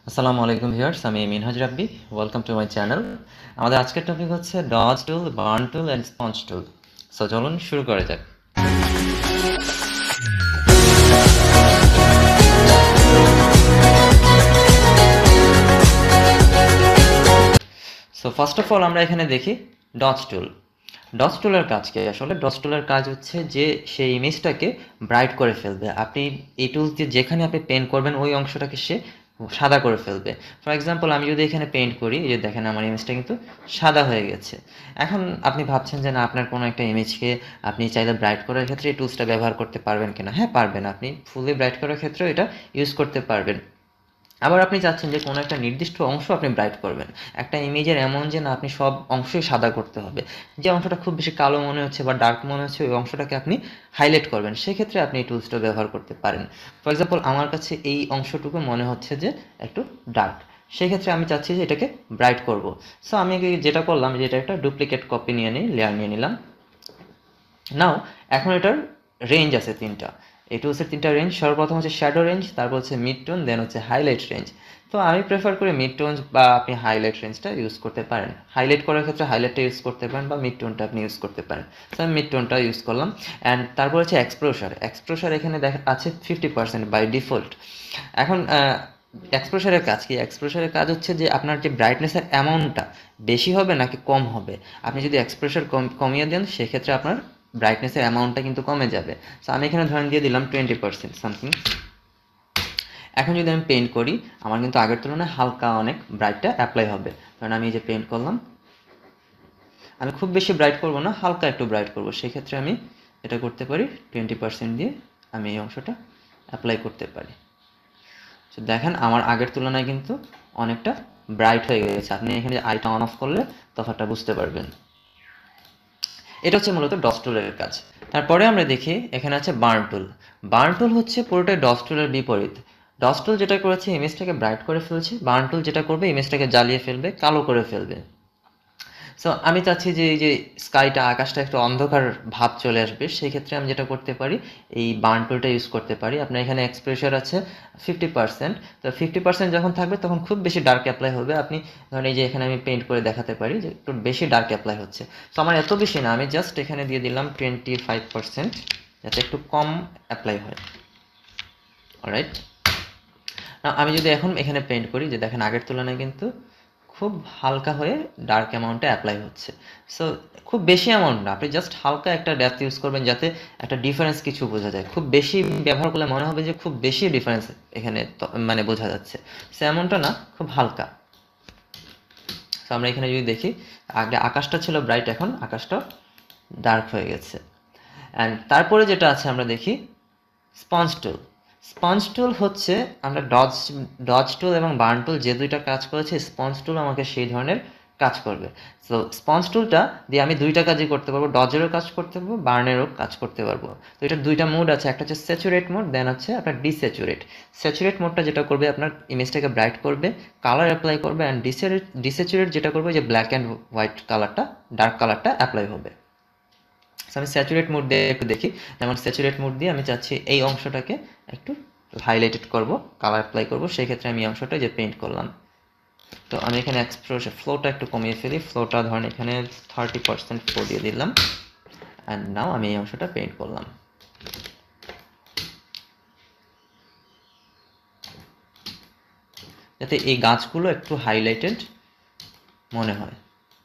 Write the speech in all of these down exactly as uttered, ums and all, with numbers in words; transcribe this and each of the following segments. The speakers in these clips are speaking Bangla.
আসসালামু আলাইকুম ভিউয়ার্স, আমি Minhaj Rabbi. Welcome to my channel. আমাদের আজকের টপিক হচ্ছে dodge tool, burn tool and sponge tool. So চলুন শুরু করা যাক। সো ফার্স্ট অফ অল আমরা এখানে দেখি ডজ টুল। ডজ টুলের কাজ কি? আসলে ডজ টুলের কাজ হচ্ছে যে সেই ইমেজটাকে ব্রাইট করে ফেলবে। আপনি এই টুলস দিয়ে যেখানে আপনি পেন্ট করবেন ওই অংশটাকে সে সাদা করে ফেলবে। ফর এক্সাম্পল আমি যদি এখানে পেন্ট করি, এই যে দেখেন আমার ইমেজটা কিন্তু সাদা হয়ে গেছে। এখন আপনি ভাবছেন যে না, আপনার কোনো একটা ইমেজকে আপনি চাইলে ব্রাইট করার ক্ষেত্রে এই টুলসটা ব্যবহার করতে পারবেন কিনা। হ্যাঁ, পারবেন। আপনি ফুলি ব্রাইট করার ক্ষেত্রেও এটা ইউজ করতে পারবেন। আবার আপনি চাচ্ছেন যে কোনো একটা নির্দিষ্ট অংশ আপনি ব্রাইট করবেন। একটা ইমেজের এমন যে না, আপনি সব অংশই সাদা করতে হবে। যে অংশটা খুব বেশি কালো মনে হচ্ছে বা ডার্ক মনে হচ্ছে ওই অংশটাকে আপনি হাইলাইট করবেন। সেক্ষেত্রে আপনি এই টুলসটা ব্যবহার করতে পারেন। ফর এক্সাম্পল আমার কাছে এই অংশটুকু মনে হচ্ছে যে একটু ডার্ক। সেক্ষেত্রে আমি চাচ্ছি যে এটাকে ব্রাইট করব। সো আমি যেটা করলাম, যে এটা একটা ডুপ্লিকেট কপি নিয়ে নিই, লেয়ার নিয়ে নিলাম। নাও এখন এটার রেঞ্জ আছে তিনটা। এই টুলসের তিনটা রেঞ্জ। সর্বপ্রথম হচ্ছে শ্যাডো রেঞ্জ, তারপর হচ্ছে মিড টোন, দেন হচ্ছে হাইলাইট রেঞ্জ। তো আমি প্রেফার করি মিড টোন বা আপনি হাইলাইট রেঞ্জটা ইউজ করতে পারেন। হাইলাইট করার ক্ষেত্রে হাইলাইটটা ইউজ করতে পারেন বা মিড টোনটা আপনি ইউজ করতে পারেন। তো আমি মিড টোনটা ইউজ করলাম। অ্যান্ড তারপর হচ্ছে এক্সপ্লোসার। এক্সপ্লোসার এখানে দেখা আছে ফিফটি পার্সেন্ট বাই ডিফল্ট। এখন এক্সপ্লোসারের কাজ কি? এক্সপ্লোসারের কাজ হচ্ছে যে আপনার যে ব্রাইটনেসের অ্যামাউন্টটা বেশি হবে নাকি কম হবে। আপনি যদি এক্সপ্লোসার কম কমিয়ে দেন সেক্ষেত্রে আপনার ব্রাইটনেসের অ্যামাউন্টটা কিন্তু কমে যাবে। সো আমি এখানে ধরেন দিয়ে দিলাম টোয়েন্টি পার্সেন্ট সামথিং। এখন যদি আমি পেন্ট করি, আমার কিন্তু আগের তুলনায় হালকা অনেক ব্রাইটটা অ্যাপ্লাই হবে। কারণ আমি এই যে পেন্ট করলাম, আমি খুব বেশি ব্রাইট করব না, হালকা একটু ব্রাইট করব। সেক্ষেত্রে আমি এটা করতে পারি টোয়েন্টি পার্সেন্ট দিয়ে আমি এই অংশটা অ্যাপ্লাই করতে পারি। তো দেখেন আমার আগের তুলনায় কিন্তু অনেকটা ব্রাইট হয়ে গেছে। আপনি এখানে আইটা অন অফ করলে তফাৎটা বুঝতে পারবেন। এটা হচ্ছে মূলত ডস টুলের কাজ। তারপরে আমরা দেখি এখানে আছে বার্ন টুল। বার্ন টুল হচ্ছে পুরোটাই ডস টুলের বিপরীত। ডস টুল যেটা করেছে ইমেজটাকে ব্রাইট করে ফেলছে, বার্ন টুল যেটা করবে ইমেজটাকে জ্বালিয়ে ফেলবে, কালো করে ফেলবে। সো আমি চাচ্ছি যে এই যে স্কাইটা, আকাশটা একটু অন্ধকার ভাব চলে আসবে, সেই ক্ষেত্রে আমি যেটা করতে পারি এই বার্ন টুলটা ইউজ করতে পারি। আপনার এখানে এক্সপ্রেশন আছে ফিফটি পার্সেন্ট। তো ফিফটি পার্সেন্ট যখন থাকবে তখন খুব বেশি ডার্ক অ্যাপ্লাই হবে। আপনি ধরেন এই যে এখানে আমি পেন্ট করে দেখাতে পারি যে একটু বেশি ডার্ক অ্যাপ্লাই হচ্ছে। সো আমার এত বেশি না, আমি জাস্ট এখানে দিয়ে দিলাম টোয়েন্টি ফাইভ পার্সেন্ট, যাতে একটু কম অ্যাপ্লাই হয়। অলরাইট, আমি যদি এখন এখানে পেন্ট করি, যে দেখেন আগের তুলনায় কিন্তু খুব হালকা হয়ে ডার্ক অ্যামাউন্টে অ্যাপ্লাই হচ্ছে। সো খুব বেশি অ্যামাউন্ট না, আপনি জাস্ট হালকা একটা ডেপথ ইউজ করবেন যাতে একটা ডিফারেন্স কিছু বোঝা যায়। খুব বেশি ব্যবহার করলে মনে হবে যে খুব বেশি ডিফারেন্স এখানে মানে বোঝা যাচ্ছে। সো এমনটা না, খুব হালকা। সো আমরা এখানে যদি দেখি, আগে আকাশটা ছিল ব্রাইট, এখন আকাশটা ডার্ক হয়ে গেছে। অ্যান্ড তারপরে যেটা আছে আমরা দেখি স্পঞ্জ টুল। স্পঞ্জ টুল হচ্ছে আমরা ডজ ডজ টুল এবং বার্ন টুল যে দুইটা কাজ করেছে, স্পঞ্জ টুল আমাকে সেই ধরনের কাজ করবে। সো স্পঞ্জ টুলটা দিয়ে আমি দুইটা কাজই করতে পারবো, ডজেরও কাজ করতে পারবো, বার্নেরও কাজ করতে পারবো। তো এটার দুইটা মোড আছে, একটা হচ্ছে স্যাচুরেট মোড, দেন হচ্ছে আপনার ডিস্যাচুরেট। স্যাচুরেট মোডটা যেটা করবে আপনার ইমেজটাকে ব্রাইট করবে, কালার অ্যাপ্লাই করবে। অ্যান্ড ডিস্যাচুরেট ডিস্যাচুরেট যেটা করবে যে ব্ল্যাক অ্যান্ড হোয়াইট কালারটা, ডার্ক কালারটা অ্যাপ্লাই হবে। আমি স্যাচুরেট মোড দিয়ে একটু দেখি। যেমন স্যাচুরেট মোড দিয়ে আমি চাচ্ছি এই অংশটাকে একটু হাইলাইটেড করব, কালার অ্যাপ্লাই করব। সেই ক্ষেত্রে আমি এই অংশটা যে পেইন্ট করলাম, তো আমি এখানে এক্সপ্রেশন ফ্লোটা একটু কমিয়ে ফেলি। ফ্লোটা ধরেন এখানে থার্টি পার্সেন্ট ফ্লো দিয়ে দিলাম। অ্যান্ড নাও আমি এই অংশটা পেইন্ট করলাম, যাতে এই গাছগুলো একটু হাইলাইটেড মনে হয়।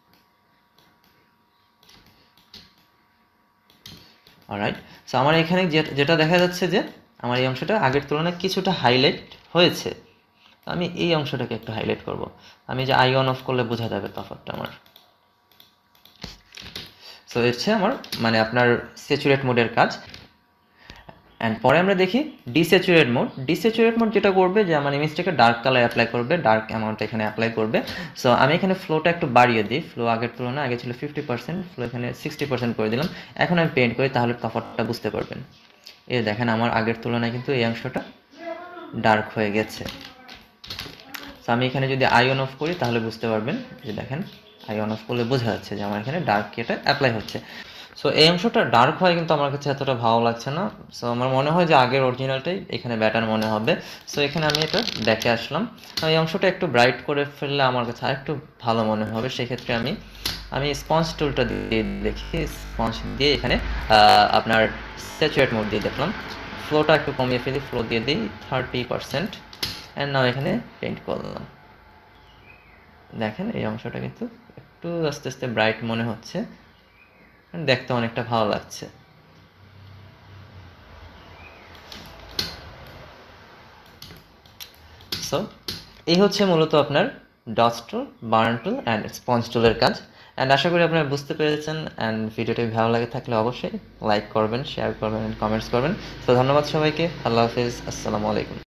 অলরাইট, সো আমার এখানে যেটা দেখা যাচ্ছে যে আমার এই অংশটা আগের তুলনায় কিছুটা হাইলাইট হয়েছে। আমি এই অংশটাকে একটু হাইলাইট করব। আমি যে আই অন অফ করলে বোঝা যাবে তফাৎটা আমার। সো হচ্ছে আমার মানে আপনার স্যাচুরেট মোডের কাজ। অ্যান্ড পরে আমরা দেখি ডিস্যাচুরেট মোড। ডিস্যাচুরেট মোড যেটা করবে যে আমার ইমেজটাকে ডার্ক কালার অ্যাপ্লাই করবে, ডার্ক অ্যামাউন্ট এখানে অ্যাপ্লাই করবে। সো আমি এখানে ফ্লোটা একটু বাড়িয়ে দিই। ফ্লো আগের তুলনায় আগে ছিল ফিফটি পার্সেন্ট, ফ্লো এখানে সিক্সটি পার্সেন্ট করে দিলাম। এখন আমি পেন্ট করি, তাহলে তফাৎটা বুঝতে পারবেন। এই দেখেন আমার আগের তুলনায় কিন্তু এই অংশটা ডার্ক হয়ে গেছে। সো আমি এখানে যদি আই অন অফ করি তাহলে বুঝতে পারবেন যে দেখেন আই অন অফ করলে বোঝা যাচ্ছে যে আমার এখানে ডার্ক এটা অ্যাপ্লাই হচ্ছে। সো এই অংশটা ডার্ক হয় কিন্তু আমার কাছে এতটা ভালো লাগছে না। সো আমার মনে হয় যে আগের অরিজিনালটাই এখানে ব্যাটার মনে হবে। সো এখানে আমি এটা দেখে আসলাম, এই অংশটা একটু ব্রাইট করে ফেললে আমার কাছে আরেকটু ভালো মনে হবে। সেক্ষেত্রে আমি আমি স্পঞ্জ টুলটা দিয়ে দেখি, স্পঞ্জ দিয়ে এখানে আপনার স্যাচুরেট মোড দিয়ে দেখলাম, ফ্লোটা একটু কমিয়ে ফেলি, ফ্লো দিয়ে দিই থার্টি পার্সেন্ট অ্যান্ড নাও এখানে পেন্ট করলাম। দেখেন এই অংশটা কিন্তু একটু আস্তে আস্তে ব্রাইট মনে হচ্ছে, দেখতে অনেকটা ভালো লাগছে। সো এই হচ্ছে মূলত আপনার dodge tool, burn tool and sponge টুলের কাজ। অ্যান্ড আশা করি আপনারা বুঝতে পেরেছেন। অ্যান্ড ভিডিওটি ভালো লাগে থাকলে অবশ্যই লাইক করবেন, শেয়ার করবেন অ্যান্ড কমেন্টস করবেন। তো ধন্যবাদ সবাইকে, আল্লাহ হাফিজ, আসসালামু আলাইকুম।